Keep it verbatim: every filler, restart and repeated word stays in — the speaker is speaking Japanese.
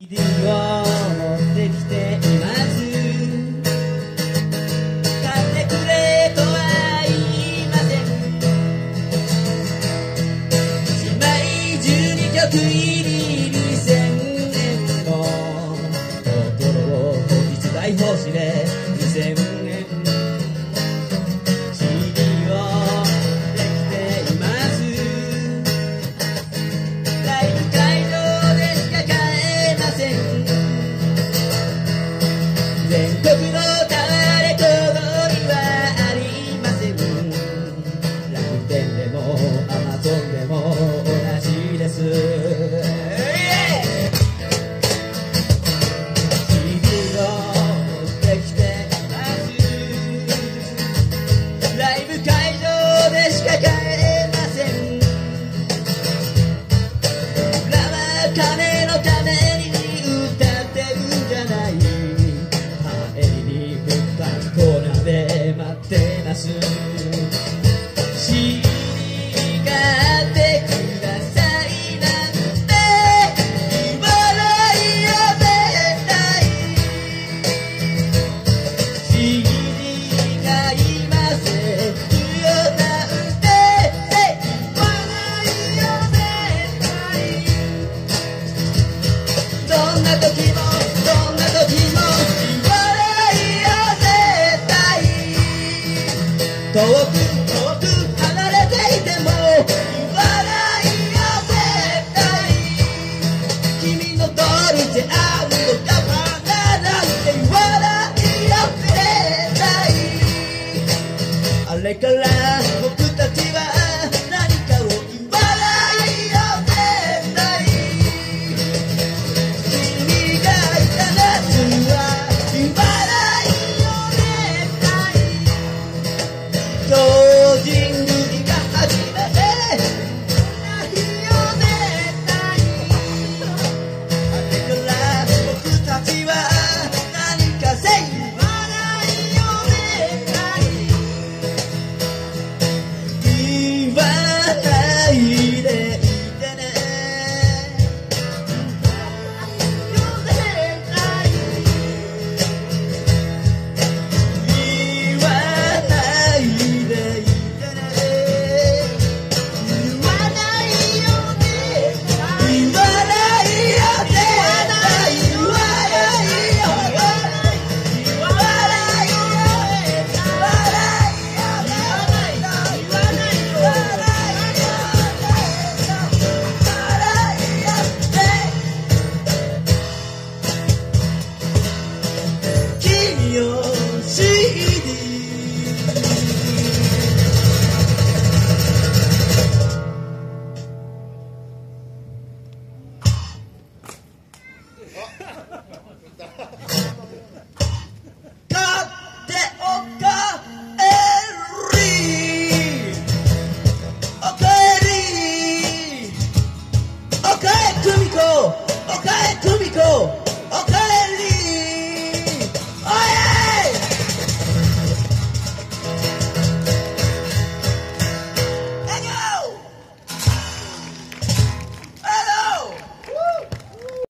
ィー を持ってきています。買ってくれとは言いません。いちまいじゅうにきょく入りにせんえんのところを実売奉仕でにせんえん。 シーディー を持ってきています。ライブ会場でしか買えません。全国のタワーレコードにはありません。楽天でもアマゾンでも同じです。 シーディー を持ってきています。ライブ会場でしか買えません。僕らは金のために歌ってるんじゃない。帰りに物販コーナーで待ってます。 シーディー 買ってくださいなんて言わないよ絶対。 シーディー 買いませんよなんて言わないよ絶対。どんな時もどんな時も言わないよ絶対。遠く遠く離れていても言わないよ絶対。君のドルチェ